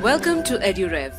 Welcome to EduRev.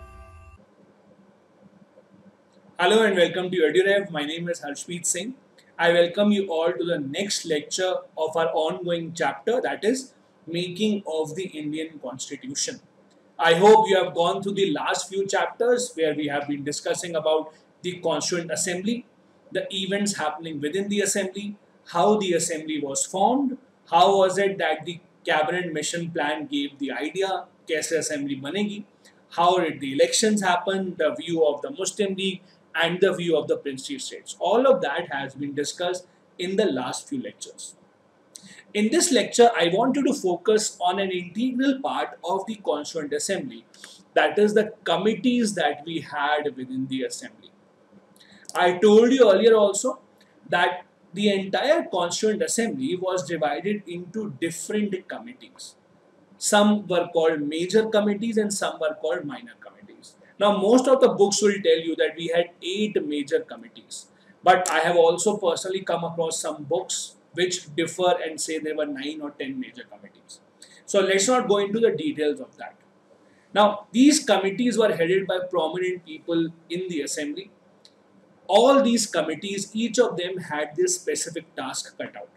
Hello and welcome to EduRev. My name is Harshpreet Singh. I welcome you all to the next lecture of our ongoing chapter, that is Making of the Indian Constitution. I hope you have gone through the last few chapters where we have been discussing about the Constituent Assembly, the events happening within the Assembly, how the Assembly was formed, how was it that the Cabinet Mission Plan gave the idea, कैसे Assembly बनेगी, how did the elections happen, the view of the Muslim League, and the view of the princely states. All of that has been discussed in the last few lectures. In this lecture, I want you to focus on an integral part of the Constituent Assembly, that is the committees that we had within the Assembly. I told you earlier also that the entire Constituent Assembly was divided into different committees. Some were called major committees and some were called minor committees. Now, most of the books will tell you that we had 8 major committees. But I have also personally come across some books which differ and say there were 9 or 10 major committees. So let's not go into the details of that. Now, these committees were headed by prominent people in the assembly. All these committees, each of them had this specific task cut out.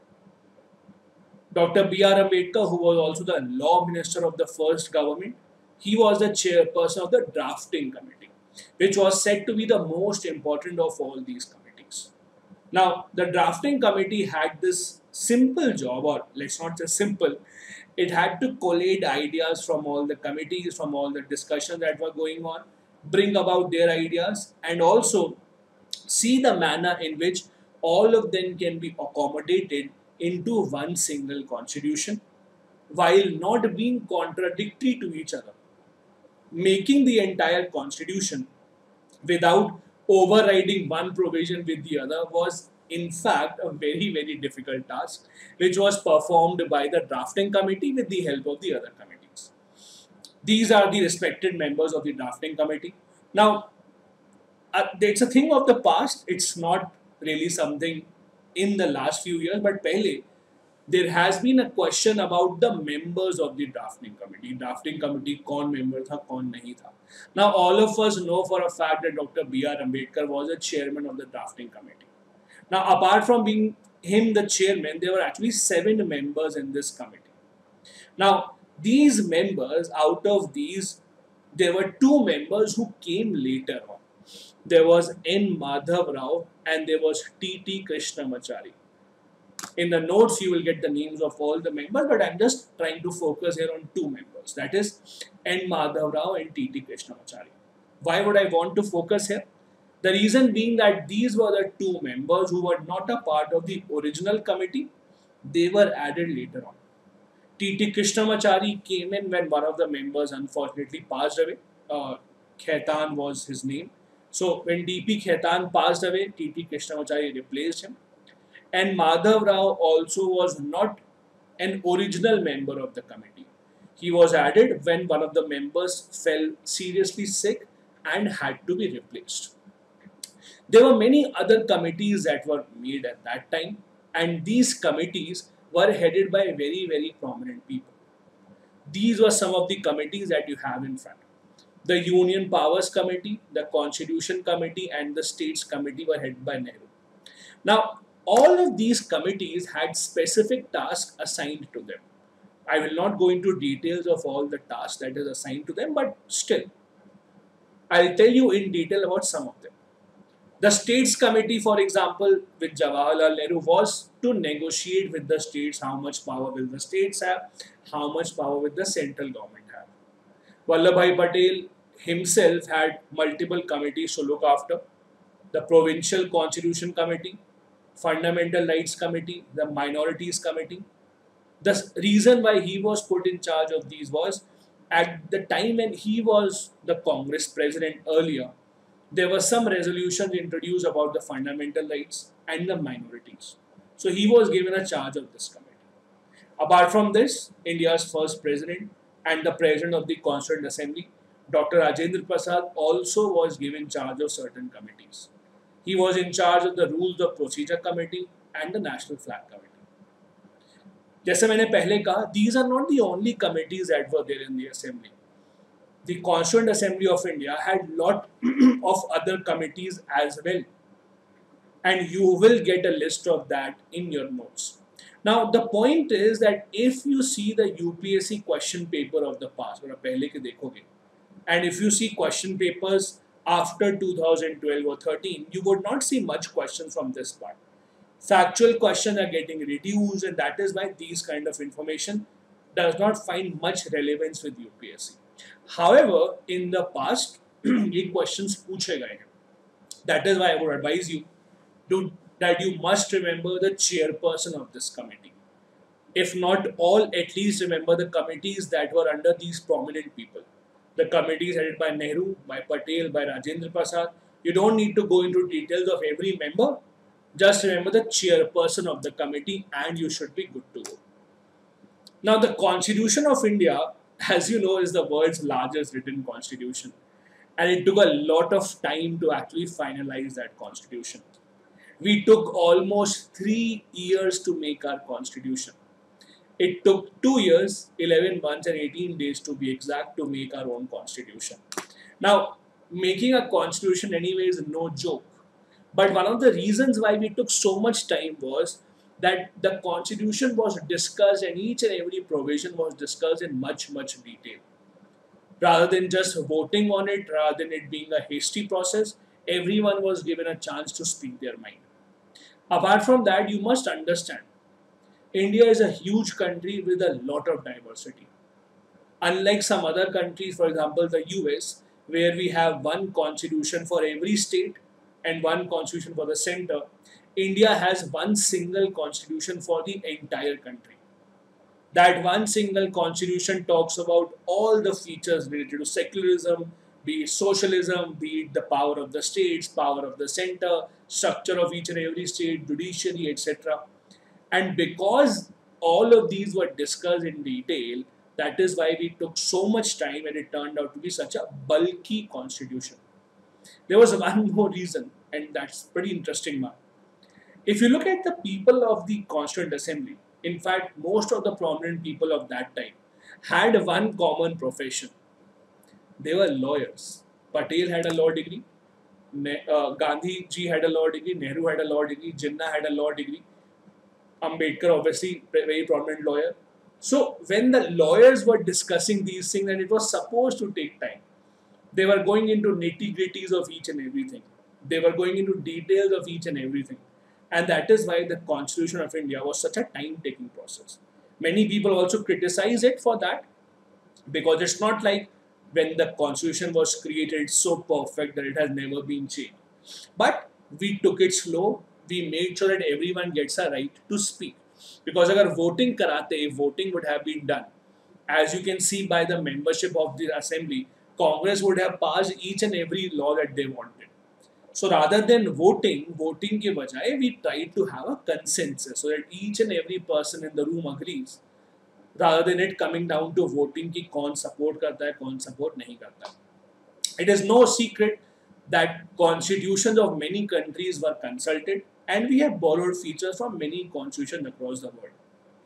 Dr. B.R. Ambedkar, who was also the law minister of the first government, he was the chairperson of the drafting committee, which was said to be the most important of all these committees. Now, the drafting committee had this simple job, or let's not say simple, it had to collate ideas from all the committees, from all the discussions that were going on, bring about their ideas, and also see the manner in which all of them can be accommodated into one single constitution while not being contradictory to each other. Making the entire constitution without overriding one provision with the other was in fact a very difficult task, which was performed by the drafting committee with the help of the other committees. These are the respected members of the drafting committee. Now, it's a thing of the past, it's not really something in the last few years, but pehle, there has been a question about the members of the drafting committee. Drafting committee, kaun member tha, kaun nahi tha. Now, all of us know for a fact that Dr. B.R. Ambedkar was a chairman of the drafting committee. Now, apart from being him the chairman, there were actually 7 members in this committee. Now, these members, out of these, there were 2 members who came later on. There was N. Madhav Rao and there was T.T. Krishnamachari. In the notes, you will get the names of all the members, but I'm just trying to focus here on 2 members. That is N. Madhav Rao and T.T. Krishnamachari. Why would I want to focus here? The reason being that these were the 2 members who were not a part of the original committee. They were added later on. T.T. Krishnamachari came in when one of the members unfortunately passed away. Khaitan was his name. So when D.P. Khaitan passed away, T.T. Krishnamachari replaced him. And Madhav Rao also was not an original member of the committee. He was added when one of the members fell seriously sick and had to be replaced. There were many other committees that were made at that time, and these committees were headed by very prominent people. These were some of the committees that you have in front. The Union Powers Committee, the Constitution Committee, and the States Committee were headed by Nehru. Now, all of these committees had specific tasks assigned to them. I will not go into details of all the tasks that is assigned to them, but still, I'll tell you in detail about some of them. The States Committee, for example, with Jawaharlal Nehru was to negotiate with the states how much power will the states have, how much power will the central government have. Vallabhbhai Patel himself had multiple committees to look after. The Provincial Constitution Committee, Fundamental Rights Committee, the Minorities Committee. The reason why he was put in charge of these was at the time when he was the Congress president earlier, there were some resolutions introduced about the fundamental rights and the minorities. So he was given a charge of this committee. Apart from this, India's first president and the president of the Constituent Assembly, Dr. Rajendra Prasad, also was given charge of certain committees. He was in charge of the Rules of Procedure Committee and the National Flag Committee. जैसे मैंने पहले कहा, these are not the only committees that were there in the assembly. the Constituent Assembly of India had lot of other committees as well, and you will get a list of that in your notes. Now the point is that if you see the UPSC question paper of the past, or पहले के देखोगे, and if you see question papers after 2012 or 13, you would not see much questions from this part. Factual questions are getting reduced, and that is why these kind of information does not find much relevance with UPSC. However, in the past, ये questions पूछे गए हैं. That is why I would advise you that you must remember the chairperson of this committee. If not all, at least remember the committees that were under these prominent people. The committees headed by Nehru, by Patel, by Rajendra Prasad. You don't need to go into details of every member. Just remember the chairperson of the committee and you should be good to go. Now, the Constitution of India, as you know, is the world's largest written constitution. And it took a lot of time to actually finalize that constitution. We took almost 3 years to make our constitution. It took 2 years, 11 months and 18 days to be exact to make our own constitution. Now, making a constitution anyway is no joke. But one of the reasons why we took so much time was that the constitution was discussed and each and every provision was discussed in much detail. Rather than just voting on it, rather than it being a hasty process, everyone was given a chance to speak their mind. Apart from that, you must understand, India is a huge country with a lot of diversity. Unlike some other countries, for example, the US, where we have one constitution for every state and one constitution for the center, India has one single constitution for the entire country. That one single constitution talks about all the features related to secularism, be it socialism, be it the power of the states, power of the center, structure of each and every state, judiciary, etc. And because all of these were discussed in detail, that is why we took so much time and it turned out to be such a bulky constitution. There was one more reason, and that's pretty interesting one. If you look at the people of the Constituent Assembly, in fact, most of the prominent people of that time had one common profession. They were lawyers. Patel had a law degree, Gandhi ji had a law degree, Nehru had a law degree, Jinnah had a law degree, Ambedkar obviously very prominent lawyer. So when the lawyers were discussing these things, and it was supposed to take time, they were going into nitty-gritties of each and everything. They were going into details of each and everything. And that is why the Constitution of India was such a time-taking process. Many people also criticize it for that, because it's not like when the Constitution was created, it's so perfect that it has never been changed. But we took it slow. We made sure that everyone gets a right to speak. Because agar voting karate, if voting would have been done, as you can see by the membership of the assembly, Congress would have passed each and every law that they wanted. So rather than voting ke bajaye, we tried to have a consensus so that each and every person in the room agrees, rather than it coming down to voting ki kaun support karta hai, kaun support nahi karta. It is no secret that constitutions of many countries were consulted, and we have borrowed features from many constitutions across the world.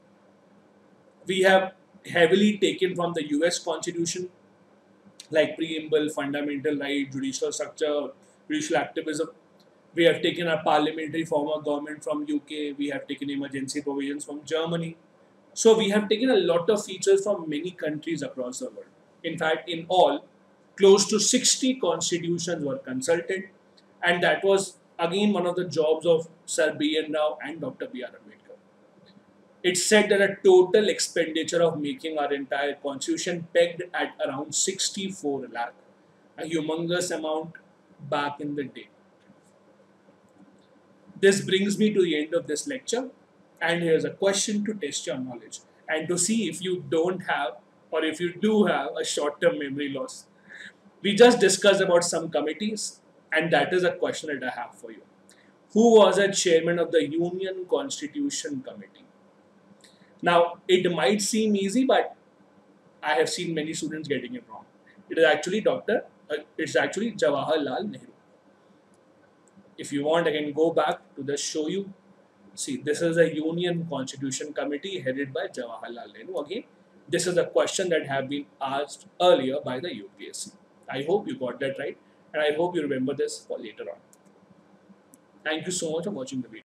We have heavily taken from the US Constitution, like preamble, fundamental right, judicial structure, judicial activism. We have taken a parliamentary form of government from UK. We have taken emergency provisions from Germany. So we have taken a lot of features from many countries across the world. In fact, in all, close to 60 constitutions were consulted, and that was again one of the jobs of Sir B.N. Rao and Dr. B.R. Ambedkar. It's said that a total expenditure of making our entire constitution pegged at around 64 lakh, a humongous amount back in the day. This brings me to the end of this lecture, and here's a question to test your knowledge and to see if you don't have, or if you do have, a short-term memory loss. We just discussed about some committees, and that is a question that I have for you. Who was a chairman of the Union Constitution Committee? Now, it might seem easy, but I have seen many students getting it wrong. It is actually Jawaharlal Nehru. If you want, I can go back to just show you. See, this is a Union Constitution Committee headed by Jawaharlal Nehru. Again, This is a question that have been asked earlier by the UPSC. I hope you got that right, and I hope you remember this for later on. Thank you so much for watching the video.